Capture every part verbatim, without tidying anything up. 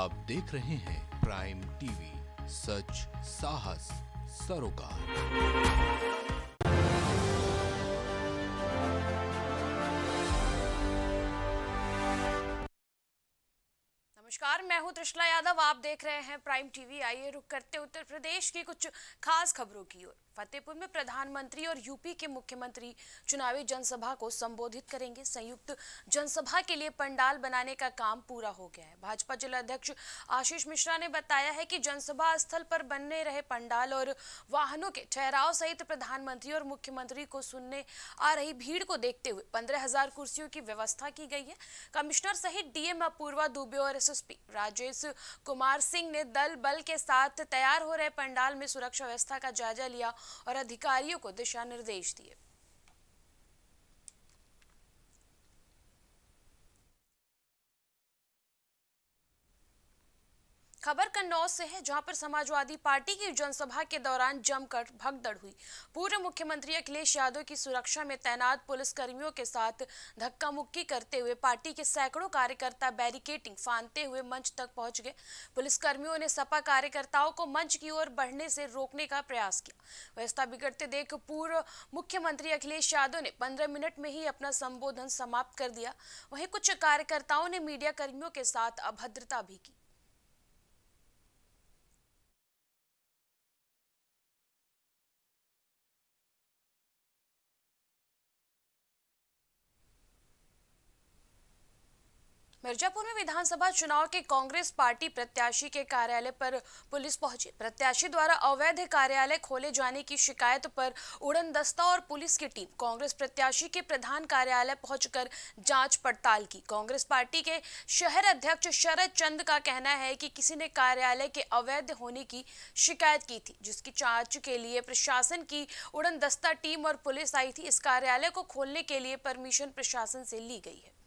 आप देख रहे हैं प्राइम टीवी, सच साहस सरोकार। नमस्कार, मैं हूं त्रिशला यादव। आप देख रहे हैं प्राइम टीवी। आइए रुक करते उत्तर प्रदेश की कुछ खास खबरों की ओर। फतेहपुर में प्रधानमंत्री और यूपी के मुख्यमंत्री चुनावी जनसभा को संबोधित करेंगे। संयुक्त जनसभा के लिए पंडाल बनाने का काम पूरा हो गया है। भाजपा जिला अध्यक्ष आशीष मिश्रा ने बताया है कि जनसभा स्थल पर बनने रहे पंडाल और वाहनों के ठहराव सहित प्रधानमंत्री और मुख्यमंत्री को सुनने आ रही भीड़ को देखते हुए पंद्रह हजार कुर्सियों की व्यवस्था की गई है। कमिश्नर सहित डीएम अपूर्वा दुबे और एसएसपी राजेश कुमार सिंह ने दल बल के साथ तैयार हो रहे पंडाल में सुरक्षा व्यवस्था का जायजा लिया और अधिकारियों को दिशा निर्देश दिए। खबर कन्नौज से है, जहां पर समाजवादी पार्टी की जनसभा के दौरान जमकर भगदड़ हुई। पूर्व मुख्यमंत्री अखिलेश यादव की सुरक्षा में तैनात पुलिस कर्मियों के साथ धक्का मुक्की करते हुए पार्टी के सैकड़ों कार्यकर्ता बैरिकेडिंग फांदते हुए मंच तक पहुंच गए। पुलिस कर्मियों ने सपा कार्यकर्ताओं को मंच की ओर बढ़ने से रोकने का प्रयास किया। व्यवस्था बिगड़ते देख पूर्व मुख्यमंत्री अखिलेश यादव ने पंद्रह मिनट में ही अपना संबोधन समाप्त कर दिया। वहीं कुछ कार्यकर्ताओं ने मीडिया कर्मियों के साथ अभद्रता भी की। मिर्जापुर में विधानसभा चुनाव के कांग्रेस पार्टी प्रत्याशी के कार्यालय पर पुलिस पहुंची। प्रत्याशी द्वारा अवैध कार्यालय खोले जाने की शिकायत पर उड़नदस्ता और पुलिस की टीम कांग्रेस प्रत्याशी के प्रधान कार्यालय पहुंचकर जांच पड़ताल की। कांग्रेस पार्टी के शहर अध्यक्ष शरद चंद का कहना है कि किसी ने कार्यालय के अवैध होने की शिकायत की थी, जिसकी जांच के लिए प्रशासन की उड़नदस्ता टीम और पुलिस आई थी। इस कार्यालय को खोलने के लिए परमिशन प्रशासन से ली गई है।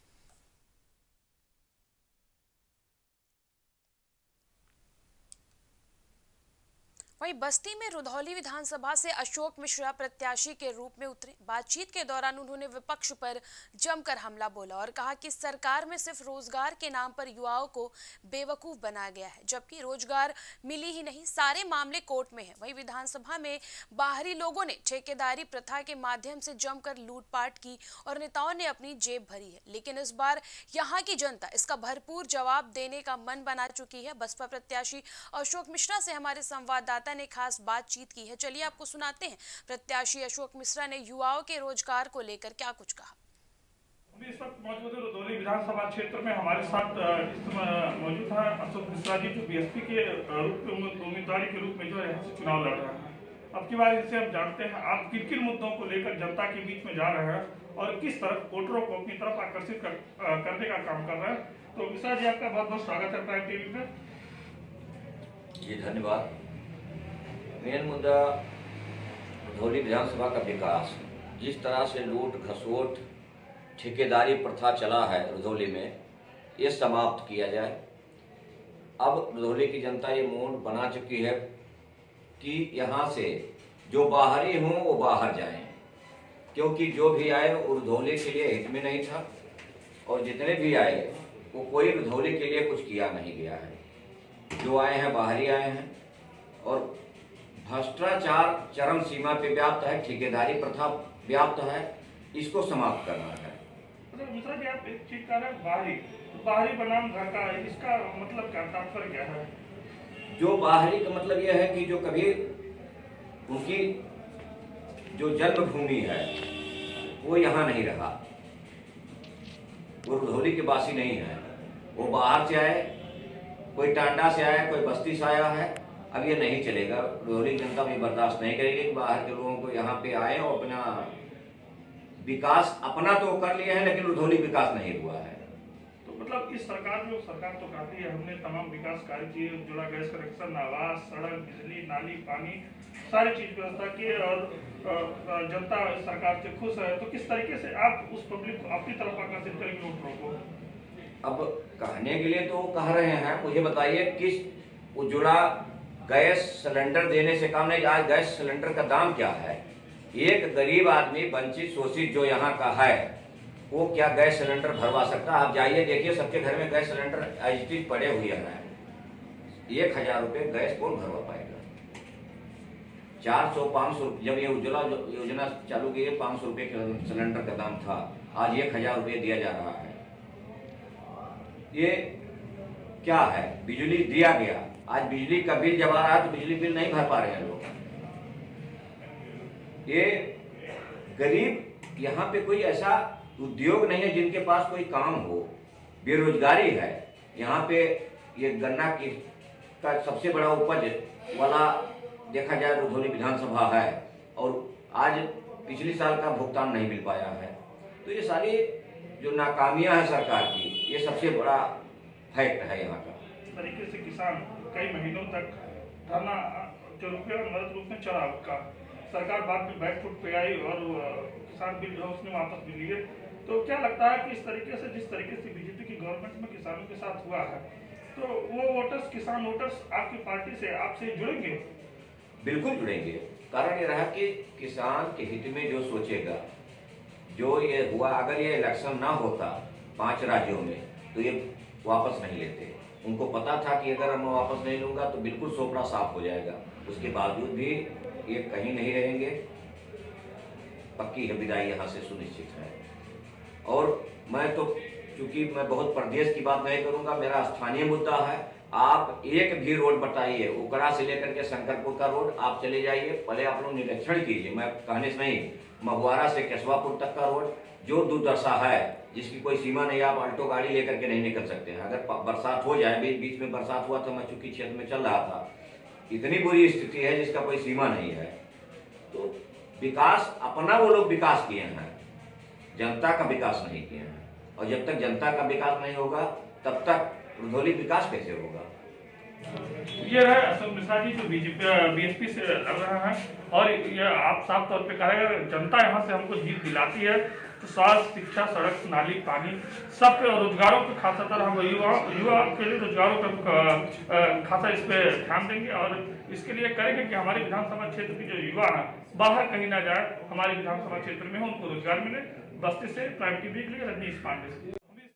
वहीं बस्ती में रुधौली विधानसभा से अशोक मिश्रा प्रत्याशी के रूप में उतरे। बातचीत के दौरान उन्होंने विपक्ष पर जमकर हमला बोला और कहा कि सरकार में सिर्फ रोजगार के नाम पर युवाओं को बेवकूफ बनाया गया है, जबकि रोजगार मिली ही नहीं, सारे मामले कोर्ट में है। वहीं विधानसभा में बाहरी लोगों ने ठेकेदारी प्रथा के माध्यम से जमकर लूटपाट की और नेताओं ने अपनी जेब भरी है, लेकिन इस बार यहाँ की जनता इसका भरपूर जवाब देने का मन बना चुकी है। बसपा प्रत्याशी अशोक मिश्रा से हमारे संवाददाता ने खास बातचीत की है। चलिए आपको सुनाते हैं प्रत्याशी अशोक मिश्रा ने युवाओं के रोजगार को लेकर क्या कुछ कहा। इस वक्त मौजूद है रुधौली विधानसभा क्षेत्र में। हमारे साथ इस समय मौजूद है अशोक मिश्रा जी, जो बीएसपी के रूप में उम्मीदवार के रूप में जो है चुनाव लड़ रहे हैं। अब की बार इनसे हम जानते हैं आप किन किन मुद्दों को लेकर जनता के बीच में जा रहे हैं और किस तरह वोटरों को अपनी तरफ आकर्षित कर, करने का काम कर रहे हैं। तो मिश्रा जी, आपका बहुत बहुत स्वागत है प्राइम टीवी पे। जी धन्यवाद। मेन मुद्दा रुधौली विधानसभा का विकास। जिस तरह से लूट खसोट ठेकेदारी प्रथा चला है रुधौली में, ये समाप्त किया जाए। अब रुधौली की जनता ये मूड बना चुकी है कि यहाँ से जो बाहरी हों वो बाहर जाएं, क्योंकि जो भी आए वो रुधौली के लिए हित में नहीं था और जितने भी आए वो कोई रुधौली के लिए कुछ किया नहीं गया है। जो आए हैं बाहरी आए हैं और भ्रष्टाचार चरम सीमा पे व्याप्त है, ठेकेदारी प्रथा व्याप्त है, इसको समाप्त करना है। तो मिश्रा जी, आप एक चीज कह रहे हैं बाहरी, बाहरी बनाम घर का, इसका मतलब क्या, तात्पर्य क्या है? जो बाहरी का मतलब यह है कि जो कभी उनकी जो जन्मभूमि है वो यहाँ नहीं रहा, वो रुधौली के वासी नहीं है, वो बाहर से आए, कोई टांडा से आया, कोई बस्ती से आया है। अब ये नहीं चलेगा। रुधौली जनता भी बर्दाश्त नहीं करेगी कि बाहर के लोगों को यहाँ पे आए और अपना विकास अपना तो कर लिया है, लेकिन रुधौली विकास नहीं हुआ है। तो मतलब इस सरकार जो सरकार तो कहती है हमने तमाम विकास कार्य किए, जुड़ा गैस कनेक्शन, आवास, सड़क, बिजली, नाली, पानी, सारी चीज व्यवस्था की और जनता सरकार से खुश है। तो किस तरीके से आप उस पब्लिक को अपनी तरफ आकर्षित करेंगे वोटरों को? अब कहने के लिए तो कह रहे हैं, मुझे बताइए किस उज्ज्वला गैस सिलेंडर देने से काम नहीं। आज गैस सिलेंडर का दाम क्या है? एक गरीब आदमी, वंचित शोषित जो यहाँ का है, वो क्या गैस सिलेंडर भरवा सकता? आप जाइए देखिए, सबके घर में गैस सिलेंडर एच पड़े हुए हैं। एक हजार रुपये गैस कौन भरवा पाएगा? चार सौ पाँच सौ जब ये उज्ज्वला योजना चालू की है, पाँच सौ रुपये के सिलेंडर का दाम था, आज एक हजार रुपये दिया जा रहा है। ये क्या है? बिजली दिया गया, आज बिजली का बिल जब आ रहा है तो बिजली बिल नहीं भर पा रहे हैं लोग। ये गरीब, यहाँ पे कोई ऐसा उद्योग नहीं है जिनके पास कोई काम हो, बेरोजगारी है। यहाँ पे ये गन्ना की का सबसे बड़ा उपज वाला देखा जाए रुधौली विधानसभा है, और आज पिछले साल का भुगतान नहीं मिल पाया है। तो ये सारी जो नाकामियां हैं सरकार की, ये सबसे बड़ा फैक्ट है यहाँ का। इस तरीके से किसान कई महीनों तक धरना के रूप में मदद रूप में चला, उसका सरकार बाद में बैक फुट पे आई और किसान बिल जो उसने वापस भी लिए। तो क्या लगता है कि इस तरीके से जिस तरीके से बीजेपी की गवर्नमेंट में किसानों के साथ हुआ है, तो वो वोटर्स, किसान वोटर्स आपकी पार्टी से, आपसे जुड़ेंगे? बिल्कुल जुड़ेंगे। कारण ये रहा कि किसान के हित में जो सोचेगा, जो ये हुआ, अगर ये इलेक्शन ना होता पांच राज्यों में तो ये वापस नहीं लेते। उनको पता था कि अगर मैं वापस नहीं लूँगा तो बिल्कुल सोपड़ा साफ हो जाएगा। उसके बावजूद भी ये कहीं नहीं रहेंगे, पक्की है विदाई यहाँ से सुनिश्चित है। और मैं तो चूंकि मैं बहुत प्रदेश की बात नहीं करूँगा, मेरा स्थानीय मुद्दा है। आप एक भी रोड बताइए, उकड़ा से लेकर के शंकरपुर का रोड आप चले जाइए, पहले आप लोग निरीक्षण कीजिए, मैं कहने से नहीं, महुआरा से केशवापुर तक का रोड जो दुर्दशा है, जिसकी कोई सीमा नहीं, आप अल्टो गाड़ी लेकर के नहीं निकल सकते हैं। अगर बरसात हो जाए, बीच बीच में बरसात हुआ था, मैं चूंकि क्षेत्र में चल रहा था, इतनी बुरी स्थिति है जिसका कोई सीमा नहीं है। तो विकास अपना वो लोग विकास किए हैं, जनता का विकास नहीं किए हैं, और जब तक जनता का विकास नहीं होगा तब तक रुधौली विकास कैसे होगा? ये है अशोक मिश्रा जी जो बीजेपी बीएसपी से लड़ रहे हैं, और ये आप साफ तौर पे कहा, जनता यहाँ से हमको जीत दिलाती है तो स्वास्थ्य, शिक्षा, सड़क, नाली, पानी, सब पे, रोजगारों पे खासकर हम युवा युवा के लिए रोजगारों पे खासा इस पे ध्यान देंगे, और इसके लिए करेंगे कि हमारे विधानसभा क्षेत्र के जो युवा हैं बाहर कहीं ना जाए, हमारे विधानसभा क्षेत्र में हो, उनको रोजगार मिले। बस्ती से प्राइम टीवी के लिए रजनीश पांडे।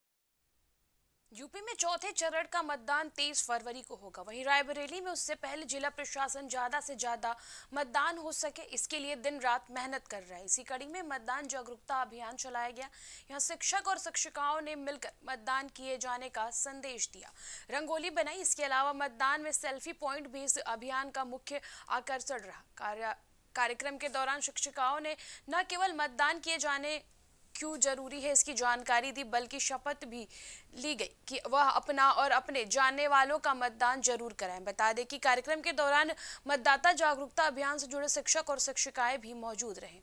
यूपी में चौथे चरण का मतदान तेईस फरवरी को होगा। वहीं रायबरेली में उससे पहले जिला प्रशासन ज्यादा से ज्यादा मतदान हो सके, इसके लिए दिन रात मेहनत कर रहा है। इसी कड़ी में मतदान जागरूकता अभियान चलाया गया। यहां शिक्षक और शिक्षिकाओं ने मिलकर मतदान किए जाने का संदेश दिया, रंगोली बनाई। इसके अलावा मतदान में सेल्फी पॉइंट भी इस अभियान का मुख्य आकर्षण रहा। कार्यक्रम के दौरान शिक्षिकाओं ने न केवल मतदान किए जाने क्यों जरूरी है इसकी जानकारी दी, बल्कि शपथ भी ली गई कि वह अपना और अपने जानने वालों का मतदान जरूर कराएं। बता दें कि कार्यक्रम के दौरान मतदाता जागरूकता अभियान से जुड़े शिक्षक और शिक्षिकाएं भी मौजूद रहे।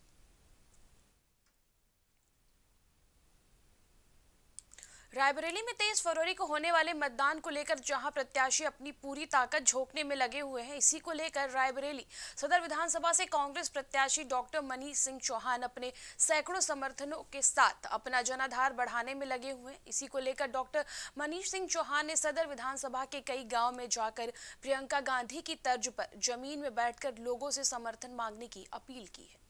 रायबरेली में तेईस फरवरी को होने वाले मतदान को लेकर जहां प्रत्याशी अपनी पूरी ताकत झोंकने में लगे हुए हैं, इसी को लेकर रायबरेली सदर विधानसभा से कांग्रेस प्रत्याशी डॉक्टर मनीष सिंह चौहान अपने सैकड़ों समर्थनों के साथ अपना जनाधार बढ़ाने में लगे हुए हैं। इसी को लेकर डॉक्टर मनीष सिंह चौहान ने सदर विधानसभा के कई गाँव में जाकर प्रियंका गांधी की तर्ज पर जमीन में बैठकर लोगों से समर्थन मांगने की अपील की है।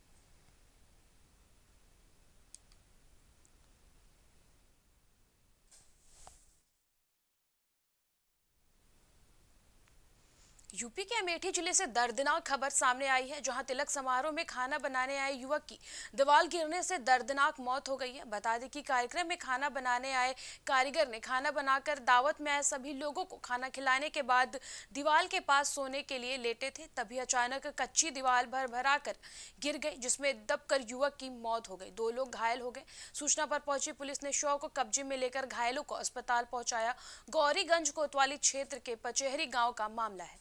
यूपी के अमेठी जिले से दर्दनाक खबर सामने आई है, जहां तिलक समारोह में खाना बनाने आए युवक की दीवार गिरने से दर्दनाक मौत हो गई है। बता दें कि कार्यक्रम में खाना बनाने आए कारीगर ने खाना बनाकर दावत में आए सभी लोगों को खाना खिलाने के बाद दीवार के पास सोने के लिए लेटे थे, तभी अचानक कच्ची दीवार भर भरा कर गिर गई, जिसमें दबकर युवक की मौत हो गई। दो लोग घायल हो गए। सूचना पर पहुंची पुलिस ने शव को कब्जे में लेकर घायलों को अस्पताल पहुंचाया। गौरीगंज कोतवाली क्षेत्र के पचेहरी गाँव का मामला है।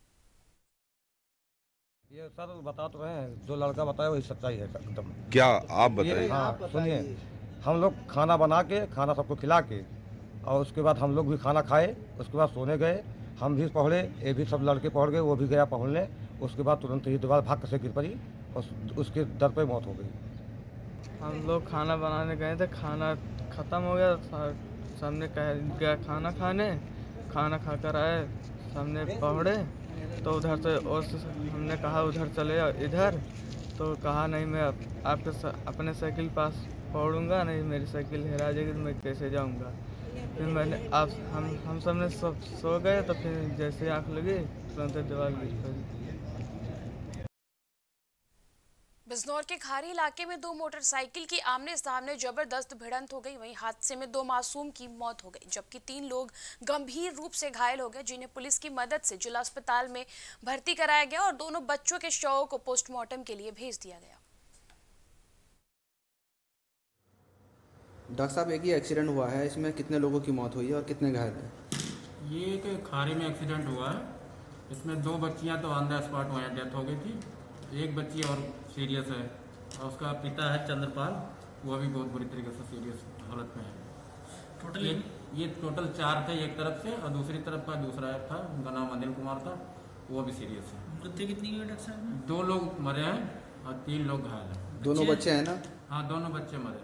ये सर बता तो रहे हैं, जो लड़का बताया वही सच्चाई है एकदम। क्या आप बताइए? हाँ सुनिए, हम लोग खाना बना के खाना सबको खिला के और उसके बाद हम लोग भी खाना खाए, उसके बाद सोने गए। हम भी पहुँचे, ये भी सब लड़के पहुँच गए, वो भी गया पहुँचने। उसके बाद तुरंत ही दीवार भाग से गिर पड़ी और उसके दर पे मौत हो गई। हम लोग खाना बनाने गए थे, खाना ख़त्म हो गया, सामने कह गया खाना खाने, खाना खाकर आए, सामने पहुँचे तो उधर से और हमने कहा उधर चले इधर, तो कहा नहीं मैं आपके अपने साइकिल पास पहुँचूँगा, नहीं मेरी साइकिल हेरा जाएगी तो मैं कैसे जाऊँगा। फिर मैंने आप हम हम सब ने सब सो गए तो फिर जैसे आँख लगी तुरंत दीवार गिर पड़ी। बिजनौर के खारी इलाके में दो मोटरसाइकिल की आमने सामने जबरदस्त भिड़ंत हो गई। वहीं हादसे में दो मासूम की मौत हो गई, जबकि तीन लोग गंभीर रूप से घायल हो गए, जिन्हें पुलिस की मदद से जिला अस्पताल में भर्ती कराया गया और दोनों बच्चों के शवों को पोस्टमार्टम के लिए भेज दिया गया। डॉक्टर साहब, एक ही एक्सीडेंट हुआ है, इसमें कितने लोगों की मौत हुई है और कितने घायल हैं? ये एक खारी में एक्सीडेंट हुआ है। इसमें दो बच्चियां तो ऑन द स्पॉट वहाँ डेथ हो गई थी, एक बच्ची और सीरियस है और उसका पिता है चंद्रपाल, वो भी बहुत बुरी तरीके से सीरियस हालत में है। टोटल ये, ये टोटल चार थे एक तरफ से और दूसरी तरफ का दूसरा था, उनका नाम अनिल कुमार था, वो भी सीरियस है। मृत्यु कितनी हुई डॉक्टर साहब? दो लोग मरे हैं और तीन लोग घायल हैं। दोनों बच्चे हैं ना? हाँ, दोनों बच्चे मरे हैं।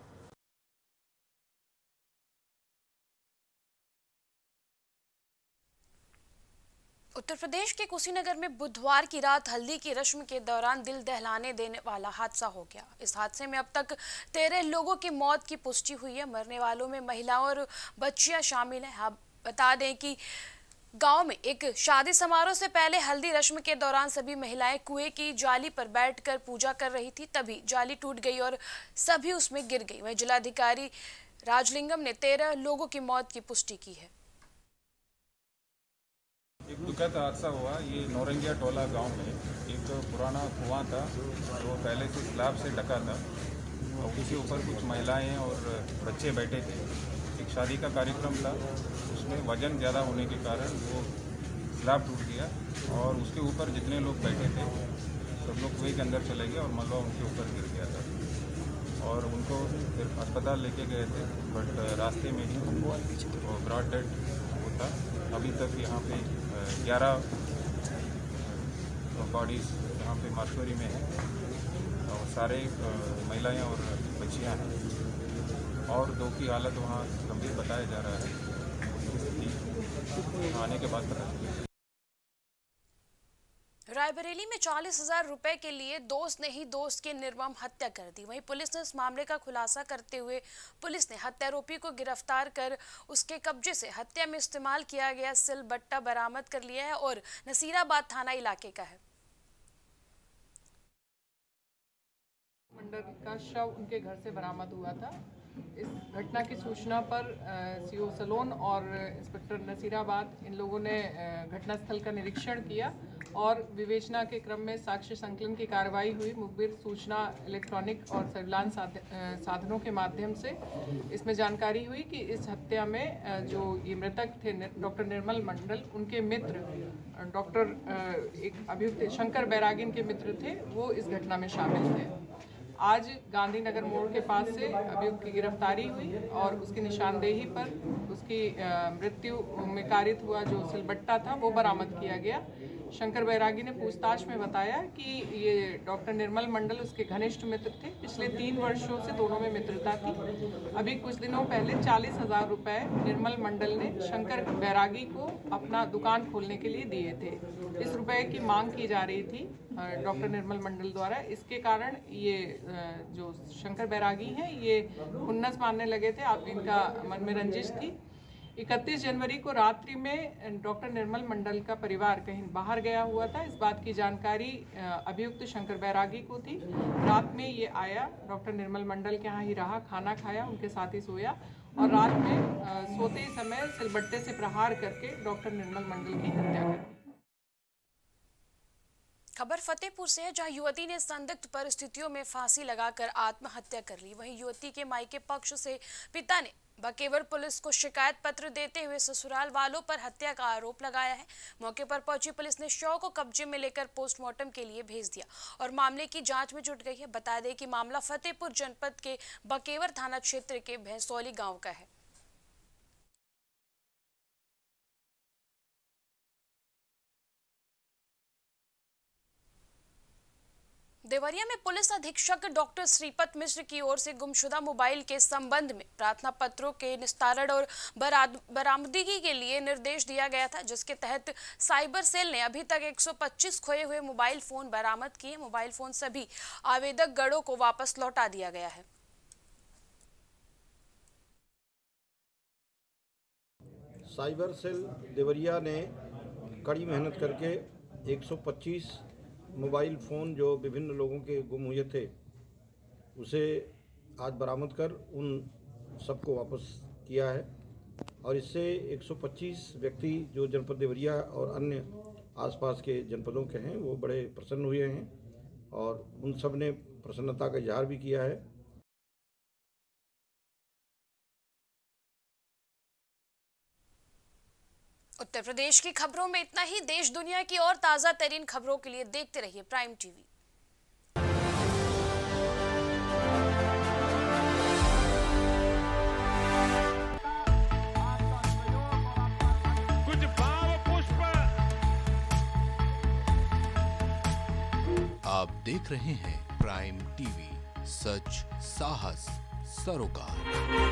उत्तर प्रदेश के कुशीनगर में बुधवार की रात हल्दी की रस्म के दौरान दिल दहलाने देने वाला हादसा हो गया। इस हादसे में अब तक तेरह लोगों की मौत की पुष्टि हुई है। मरने वालों में महिलाओं और बच्चियां शामिल हैं। आप बता दें कि गांव में एक शादी समारोह से पहले हल्दी रस्म के दौरान सभी महिलाएं कुएं की जाली पर बैठकर पूजा कर रही थी, तभी जाली टूट गई और सभी उसमें गिर गई। वहीं जिलाधिकारी राजलिंगम ने तेरह लोगों की मौत की पुष्टि की है। एक दुखद हादसा हुआ। ये नौरंगिया टोला गांव में एक पुराना कुआं था जो पहले से स्लैब से ढका था और उसके ऊपर कुछ महिलाएं और बच्चे बैठे थे। एक शादी का कार्यक्रम था, उसमें वजन ज़्यादा होने के कारण वो स्लैब टूट गया और उसके ऊपर जितने लोग बैठे थे सब लोग कुएं के अंदर चले गए और मलबा उनके ऊपर गिर गया था और उनको फिर अस्पताल लेके गए थे, बट रास्ते में ही वो ब्रॉड डेड होता। अभी तक यहाँ पे ग्यारह बॉडीज यहाँ पे मार्शरी में है और सारे महिलाएं और बच्चियाँ हैं और दो की हालत वहाँ गंभीर बताया जा रहा है। स्थिति आने के बाद पता चलेगा। रायबरेली में चालीस हजार रुपए के लिए दोस्त ने ही दोस्त की निर्मम हत्या कर दी। वहीं पुलिस ने इस मामले का खुलासा करते हुए पुलिस ने हत्यारोपी को गिरफ्तार कर उसके कब्जे से हत्या में इस्तेमाल किया गया सिलबट्टा बरामद कर लिया है और नसीराबाद थाना इलाके का है। मंडल का शव उनके घर से बरामद हुआ था। इस घटना की सूचना पर सीओ सलोन और इंस्पेक्टर नसीराबाद इन लोगों ने घटनास्थल का निरीक्षण किया और विवेचना के क्रम में साक्ष्य संकलन की कार्रवाई हुई। मुखबिर सूचना इलेक्ट्रॉनिक और सर्विलांस साधनों के माध्यम से इसमें जानकारी हुई कि इस हत्या में जो ये मृतक थे डॉक्टर निर्मल मंडल, उनके मित्र डॉक्टर एक अभियुक्त शंकर बैरागिन के मित्र थे, वो इस घटना में शामिल थे। आज गांधीनगर मोड़ के पास से अभियुक्त की गिरफ्तारी हुई और उसकी निशानदेही पर उसकी मृत्यु में कारित हुआ जो सिलबट्टा था वो बरामद किया गया। शंकर बैरागी ने पूछताछ में बताया कि ये डॉक्टर निर्मल मंडल उसके घनिष्ठ मित्र थे। पिछले तीन वर्षों से दोनों में मित्रता थी। अभी कुछ दिनों पहले चालीस हजार रुपए निर्मल मंडल ने शंकर बैरागी को अपना दुकान खोलने के लिए दिए थे। इस रुपए की मांग की जा रही थी डॉक्टर निर्मल मंडल द्वारा। इसके कारण ये जो शंकर बैरागी हैं ये खुन्नस मानने लगे थे, आप इनका मन में रंजिश थी। इकतीस जनवरी को रात्रि में डॉक्टर निर्मल मंडल का परिवार कहीं बाहर गया हुआ था। इस बात की जानकारी अभियुक्त शंकर बैरागी को थी। रात में ये आया, डॉक्टर निर्मल मंडल के यहाँ ही रहा, खाना खाया, उनके साथ ही सोया और रात में सोते ही समय सिलबट्टे से प्रहार करके डॉक्टर निर्मल मंडल की हत्या कर दी। खबर फतेहपुर से है, जहां युवती ने संदिग्ध परिस्थितियों में फांसी लगाकर आत्महत्या कर ली। वहीं युवती के मायके पक्ष से पिता ने बकेवर पुलिस को शिकायत पत्र देते हुए ससुराल वालों पर हत्या का आरोप लगाया है। मौके पर पहुंची पुलिस ने शव को कब्जे में लेकर पोस्टमार्टम के लिए भेज दिया और मामले की जांच में जुट गई है। बता दें कि मामला फतेहपुर जनपद के बकेवर थाना क्षेत्र के भैंसौली गांव का है। देवरिया में पुलिस अधीक्षक डॉक्टर श्रीपत मिश्र की ओर से गुमशुदा मोबाइल के संबंध में प्रार्थना पत्रों के निस्तारण और बरामदगी के लिए निर्देश दिया गया था, जिसके तहत साइबर सेल ने अभी तक एक सौ पच्चीस खोए हुए मोबाइल फोन बरामद किए। मोबाइल फोन सभी आवेदक गणों को वापस लौटा दिया गया है। साइबर सेल देवरिया ने कड़ी मेहनत करके एक सौ पच्चीस मोबाइल फ़ोन जो विभिन्न लोगों के गुम हुए थे उसे आज बरामद कर उन सबको वापस किया है और इससे एक सौ पच्चीस व्यक्ति जो जनपद देवरिया और अन्य आसपास के जनपदों के हैं वो बड़े प्रसन्न हुए हैं और उन सब ने प्रसन्नता का इजहार भी किया है। उत्तर प्रदेश की खबरों में इतना ही। देश दुनिया की और ताजा तरीन खबरों के लिए देखते रहिए प्राइम टीवी। कुछ भाव पुष्प। आप देख रहे हैं प्राइम टीवी, सच साहस सरोकार।